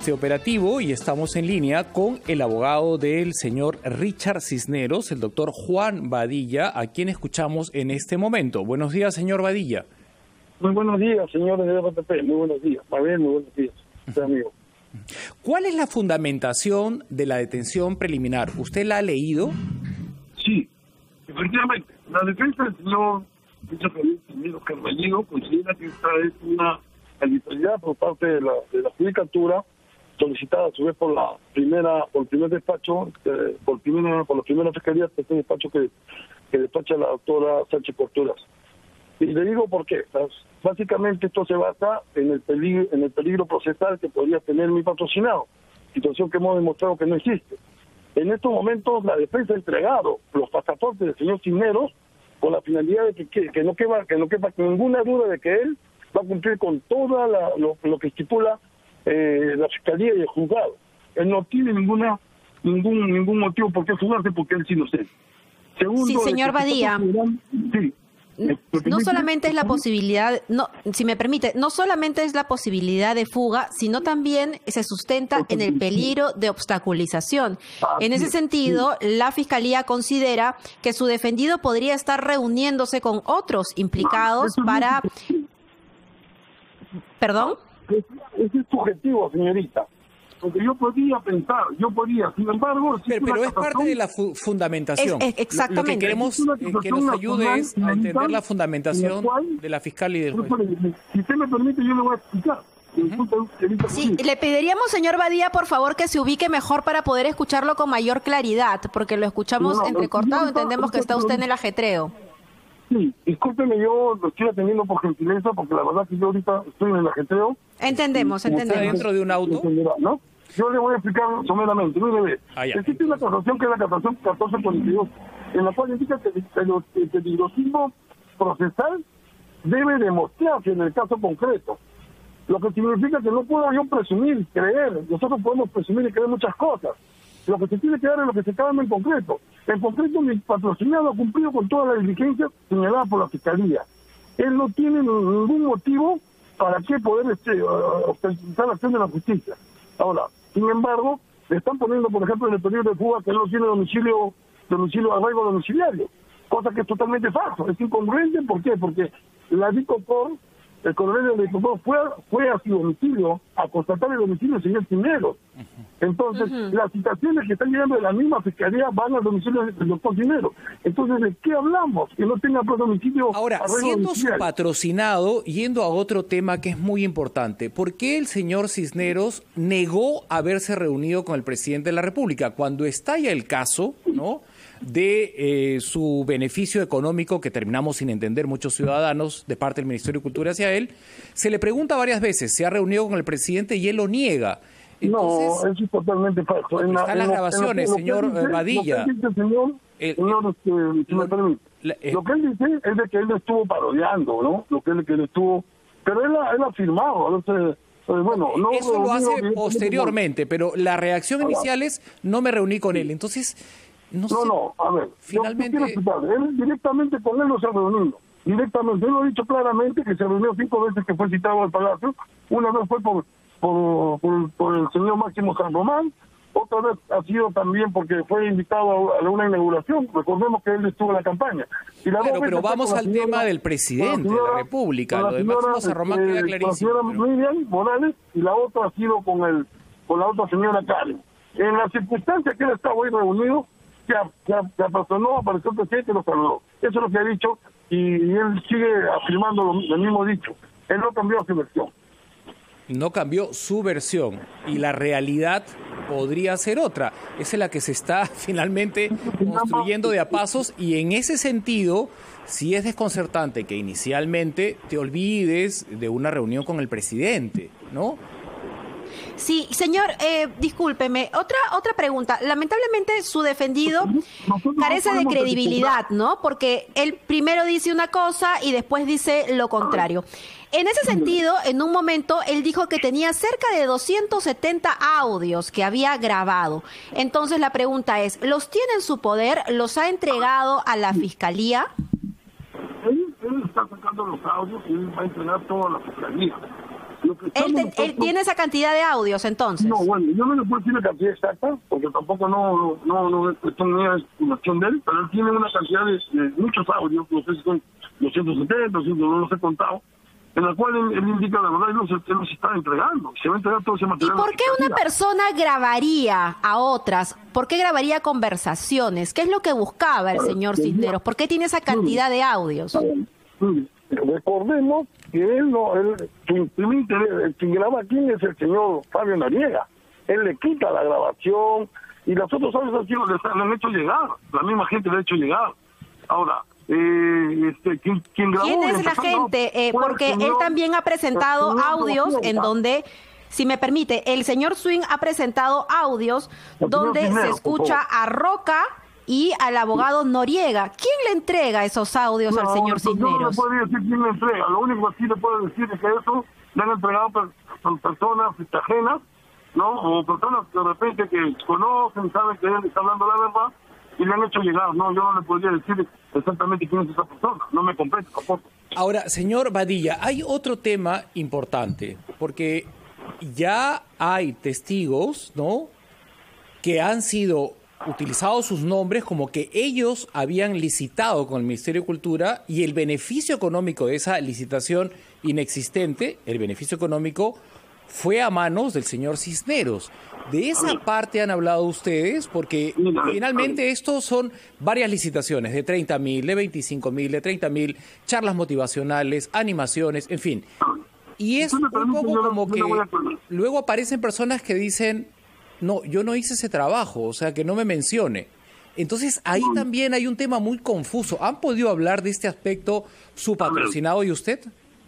este operativo y estamos en línea con el abogado del señor Richard Cisneros, el doctor Juan Badilla, a quien escuchamos en este momento. Buenos días, señor Badilla. Muy buenos días, señores de RTP. Muy buenos días. Mabel, muy buenos días, amigo. ¿Cuál es la fundamentación de la detención preliminar? ¿Usted la ha leído? Sí, efectivamente. La defensa del señor Cisneros Carballido considera que esta es una arbitrariedad por parte de la judicatura, solicitada a su vez por el primer despacho, por la primera fiscalía, este despacho que despacha la doctora Sánchez Porturas. Y le digo por qué. Básicamente esto se basa en el peligro procesal que podría tener mi patrocinado, situación que hemos demostrado que no existe. En estos momentos la defensa ha entregado los pasaportes del señor Cisneros con la finalidad de que no quepa ninguna duda de que él va a cumplir con todo lo que estipula la fiscalía y el juzgado. Él no tiene ningún motivo por qué juzgarse porque él es inocente. Segundo, sí, señor Badilla. Sí. No solamente es la posibilidad, si me permite, no solamente es la posibilidad de fuga, sino también se sustenta en el peligro de obstaculización. En ese sentido, la Fiscalía considera que su defendido podría estar reuniéndose con otros implicados para... ¿Perdón? Ese es subjetivo, señorita. Porque yo podía, sin embargo... Pero es parte de la fundamentación. Exactamente. Lo que queremos que nos ayude es a entender la fundamentación de la fiscal y del juez. Si usted me permite, yo le voy a explicar. Sí, le pediríamos, señor Badilla, por favor, que se ubique mejor para poder escucharlo con mayor claridad, porque lo escuchamos entrecortado, entendemos que está usted en el ajetreo. Sí, discúlpeme, yo lo estoy atendiendo por gentileza, porque la verdad que yo ahorita estoy en el ajetreo. Entendemos. ¿Está dentro de un auto? ¿No? Yo le voy a explicar someramente. Mire, existe una casación que es la casación 1442, en la cual indica que el peligrosismo procesal debe demostrarse en el caso concreto. Lo que significa que no puedo yo presumir, creer. Nosotros podemos presumir y creer muchas cosas. Lo que se tiene que dar es lo que se está dando en concreto. En concreto, mi patrocinado ha cumplido con todas las diligencias señaladas por la Fiscalía. Él no tiene ningún motivo para qué poder obstaculizar la acción de la justicia. Ahora, sin embargo, le están poniendo, por ejemplo, en el peligro de fuga que él no tiene arraigo domiciliario, cosa que es totalmente falso, es incongruente. ¿Por qué? Porque la DICOPOR, el coronel de la DICOPOR fue a su domicilio a constatar el domicilio del señor Cisneros. Entonces, las citaciones que están llegando de la misma fiscalía van al domicilio del doctor Cisneros. Entonces, ¿de qué hablamos? Que no tenga domicilio. Ahora, siendo su patrocinado, yendo a otro tema que es muy importante, ¿por qué el señor Cisneros negó haberse reunido con el presidente de la República? Cuando estalla el caso, ¿no?, de su beneficio económico, que terminamos sin entender muchos ciudadanos de parte del Ministerio de Cultura hacia él, se le pregunta varias veces, se ha reunido con el presidente y él lo niega. Entonces, no, eso es totalmente falso. Están las grabaciones, señor Badilla. Lo que él dice es de que él estuvo parodiando, ¿no? Lo que él estuvo... Pero él ha afirmado, bueno, no, eso lo hace posteriormente, pero la reacción inicial es, no me reuní con él. Entonces... No, a ver, finalmente... él directamente con él no se ha reunido. Directamente, él lo ha dicho claramente que se reunió 5 veces que fue citado al Palacio. Una vez fue por el señor Máximo San Román, otra vez ha sido también porque fue invitado a una inauguración. Recordemos que él estuvo en la campaña. Y pero vamos al tema del presidente de la República. Lo de Máximo San Román queda clarísimo. La señora Miriam Morales, y la otra ha sido con la otra señora Karen. En las circunstancias que él estaba ahí reunido, se apersonó, apareció el presidente y lo saludó. Eso es lo que ha dicho, y él sigue afirmando lo mismo dicho. Él no cambió su versión. No cambió su versión, y la realidad podría ser otra. Esa es la que se está finalmente construyendo de a pasos, y en ese sentido sí es desconcertante que inicialmente te olvides de una reunión con el presidente, ¿no? Sí, señor, discúlpeme, otra pregunta. Lamentablemente su defendido carece de credibilidad, ¿no? Porque él primero dice una cosa y después dice lo contrario. En ese sentido, en un momento, él dijo que tenía cerca de 270 audios que había grabado. Entonces la pregunta es, ¿los tiene en su poder? ¿Los ha entregado a la Fiscalía? Él está sacando los audios y él va a entregar todo a la Fiscalía. Él tiene esa cantidad de audios, entonces. No, bueno, yo no le puedo decir la cantidad exacta, porque tampoco no es estimación de él, pero él tiene una cantidad de muchos audios, no sé si son 270, 200, no los he contado, en la cual él indica la verdad, él los está entregando, se va a entregar todo ese material. ¿Y por qué una persona grabaría a otras? ¿Por qué grabaría conversaciones? ¿Qué es lo que buscaba el señor Cisneros? ¿Por qué tiene esa cantidad de audios? Recordemos que quien graba aquí es el señor Fabio Noriega. Él le quita la grabación y los otros audios le han hecho llegar. La misma gente le ha hecho llegar. Ahora, ¿quién grabó? ¿Quién es la gente? Porque él también ha presentado audios en donde, si me permite, el señor Swing ha presentado audios donde se escucha a Roca y al abogado Noriega. ¿Quién le entrega esos audios al señor Cisneros? Yo no le puedo decir quién le entrega. Lo único que sí le puedo decir es que eso le han entregado personas ajenas, ¿no? O personas que de repente que conocen, saben que él está hablando la verdad y le han hecho llegar. No, yo no le podría decir exactamente quién es esa persona. No me compete tampoco. Ahora, señor Badilla, hay otro tema importante, porque ya hay testigos, ¿no?, que han sido utilizados sus nombres como que ellos habían licitado con el Ministerio de Cultura y el beneficio económico de esa licitación inexistente, el beneficio económico, fue a manos del señor Cisneros. De esa parte han hablado ustedes, porque finalmente estos son varias licitaciones de 30.000, de 25.000, de 30.000, charlas motivacionales, animaciones, en fin. Y es un poco como que luego aparecen personas que dicen: no, yo no hice ese trabajo, o sea, que no me mencione. Entonces, ahí también hay un tema muy confuso. ¿Han podido hablar de este aspecto su patrocinado y usted?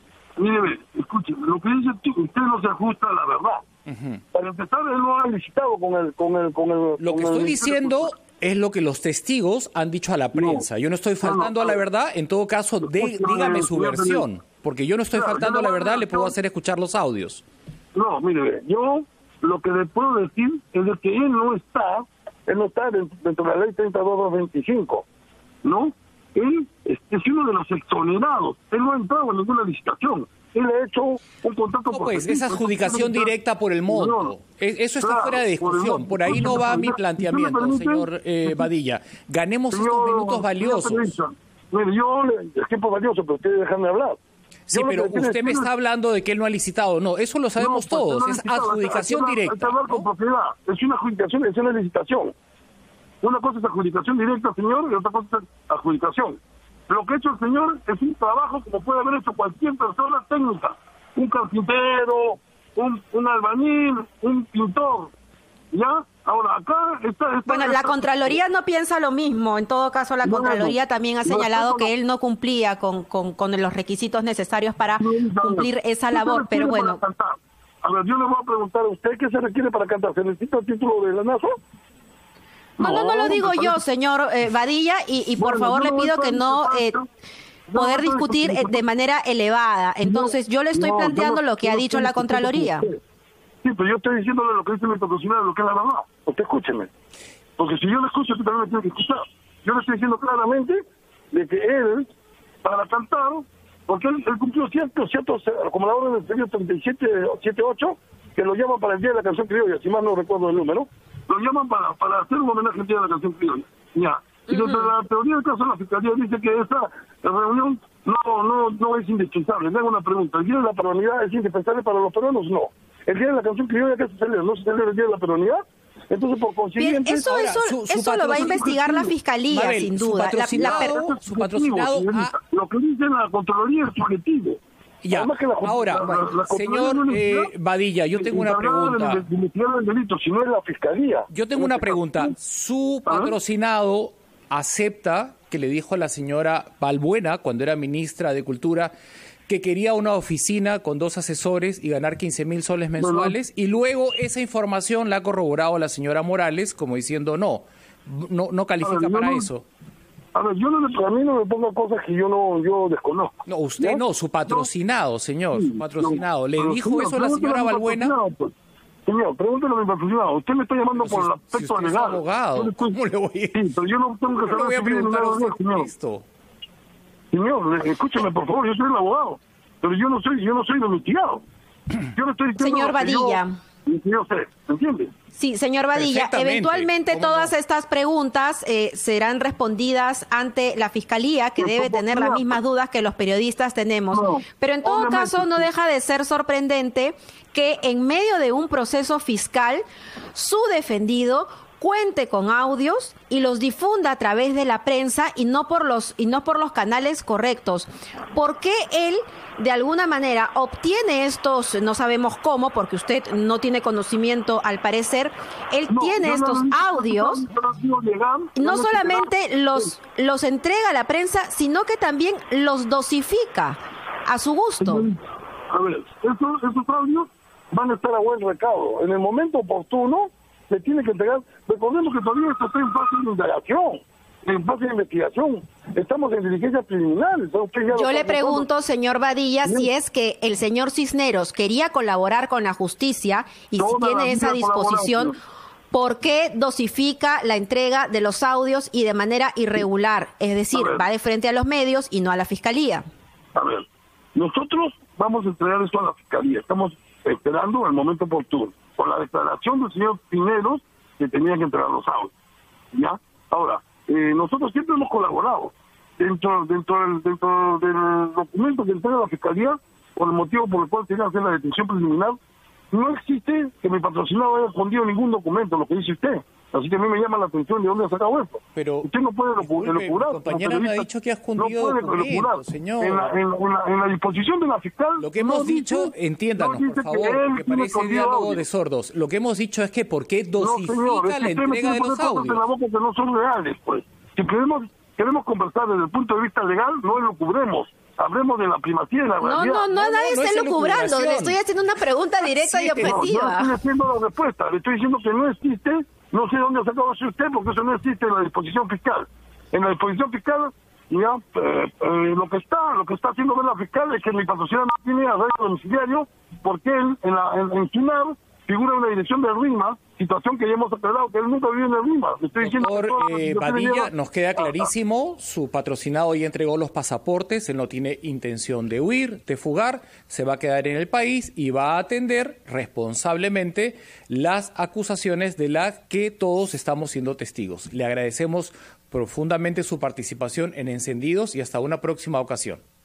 Mire, escuche, lo que dice usted no se ajusta a la verdad. Para empezar, él no ha licitado con el... Lo que estoy diciendo es lo que los testigos han dicho a la prensa. Yo no estoy faltando a la verdad. En todo caso, dígame su versión, porque yo no estoy faltando a la verdad, le puedo hacer escuchar los audios. No, mire, yo lo que le puedo decir es de que él no está dentro de la ley 32.25, ¿no? Él es uno de los exonerados. Él no ha entrado en ninguna licitación. Él ha hecho un contrato... No, pues, esa adjudicación directa por el monto. Eso está fuera de discusión. Por ahí no va mi planteamiento, señor Badilla. Ganemos estos minutos valiosos. Mire, es tiempo valioso, pero ustedes déjenme hablar. Sí, pero usted me está hablando de que él no ha licitado. No, eso lo sabemos todos. Es adjudicación directa. Hay que hablar con propiedad. Es una adjudicación, es una licitación. Una cosa es adjudicación directa, señor, y otra cosa es adjudicación. Lo que ha hecho el señor es un trabajo como puede haber hecho cualquier persona técnica. Un carpintero, un albañil, un pintor. ¿Ya? Ahora, acá está... Bueno, la Contraloría no piensa lo mismo. En todo caso, la Contraloría también ha señalado que él no cumplía con los requisitos necesarios para cumplir esa labor, pero bueno. A ver, yo le voy a preguntar a usted, ¿qué se requiere para cantar? ¿Se necesita el título de la NASA? No lo digo yo, señor Badilla, y por favor le pido que no... poder discutir de manera elevada. Entonces, yo le estoy planteando lo que ha dicho la Contraloría. Sí, pero yo estoy diciéndole lo que dice mi patrocinador, lo que es la verdad. Usted escúcheme. Porque si yo le escucho, usted también me tiene que escuchar. Yo le estoy diciendo claramente de que él, para cantar, porque él cumplió ciertos, como la orden del señor 3778, que lo llaman para el Día de la Canción Criolla, si más no recuerdo el número, lo llaman para hacer un homenaje al Día de la Canción Criolla. Ya. Y desde la teoría del caso, la Fiscalía dice que esa reunión no es indispensable. Le hago una pregunta. ¿El Día de la Peronidad es indispensable para los peruanos? No. ¿El Día de la Canción Criolla qué se celebra? ¿No se celebra el Día de la Peronidad? Entonces, por consiguiente... Eso lo va a investigar la Fiscalía, Mabel, sin duda. Su patrocinado Lo que dice la Contraloría es subjetivo. Ya. Ahora, señor Badilla, yo tengo una pregunta. Si no es la Fiscalía. Yo tengo una pregunta. ¿Su patrocinado acepta que le dijo a la señora Balbuena, cuando era ministra de Cultura, que quería una oficina con 2 asesores y ganar 15.000 soles mensuales? Y luego esa información la ha corroborado la señora Morales como diciendo no califica para eso. A ver, a mí no me pongo cosas que yo desconozco. No, usted no, su patrocinado, señor, su patrocinado. ¿Le dijo eso a la señora Balbuena? Señor, pregúntale a mi patrocinado. Usted me está llamando por el aspecto legal. Abogado, ¿cómo le voy a decir? Sí, pero yo no tengo que saber si preguntar a usted señor. Esto. Señor, escúcheme, por favor, yo soy el abogado. Pero yo no soy el investigado. Yo no estoy diciendo señor Badilla. Yo sé, ¿entiendes? Sí, señor Badilla, eventualmente todas estas preguntas serán respondidas ante la Fiscalía, que debe tener las mismas dudas que los periodistas tenemos. Pero en todo caso no deja de ser sorprendente que en medio de un proceso fiscal su defendido cuente con audios y los difunda a través de la prensa y no por los canales correctos. ¿Por qué él de alguna manera obtiene estos, no sabemos cómo, porque usted no tiene conocimiento al parecer, él tiene estos audios, no solamente los entrega a la prensa, sino que también los dosifica a su gusto? A ver, esos audios van a estar a buen recaudo. En el momento oportuno se tiene que entregar. Recordemos que todavía esto está en fase de indagación, en fase de investigación. Estamos en diligencias preliminares. Yo le pregunto, señor Badilla, si es que el señor Cisneros quería colaborar con la justicia y si tiene esa disposición, ¿por qué dosifica la entrega de los audios y de manera irregular? Es decir, va de frente a los medios y no a la Fiscalía. A ver, nosotros vamos a entregar esto a la Fiscalía. Estamos esperando el momento oportuno, por la declaración del señor Cisneros que tenía que entregar los audios. ¿Ya? Ahora, nosotros siempre hemos colaborado dentro del documento que entrega la Fiscalía, por el motivo por el cual tiene que hacer la detención preliminar. No existe que mi patrocinado haya escondido ningún documento, lo que dice usted. Así que a mí me llama la atención de dónde ha sacado esto. Pero usted no puede elucubrar. Mi compañera me ha dicho que ha escondido documentos, señor. En la disposición de la fiscal... Lo que hemos dicho, entiéndanos, por favor, que parece diálogo de sordos. Lo que hemos dicho es que ¿por qué dosifica la entrega de los audios? En la boca que no son reales, pues. Si queremos conversar desde el punto de vista legal, no elucubremos. Hablemos de la primacía y la realidad. Nadie está elucubrando. Le estoy haciendo una pregunta directa y objetiva. No estoy haciendo la respuesta. Le estoy diciendo que no existe. No sé dónde ha sacado eso usted, porque eso no existe en la disposición fiscal. En la disposición fiscal, ya lo que está haciendo ver la fiscal es que mi patrocinador no tiene arraigo domiciliario, porque él en SUNAR figura una dirección de RIMA, situación que ya hemos aclarado que él nunca vive en el RIMA. Estoy diciendo Doctor Badilla, nos queda clarísimo, su patrocinado ya entregó los pasaportes, él no tiene intención de huir, de fugar, se va a quedar en el país y va a atender responsablemente las acusaciones de las que todos estamos siendo testigos. Le agradecemos profundamente su participación en Encendidos y hasta una próxima ocasión.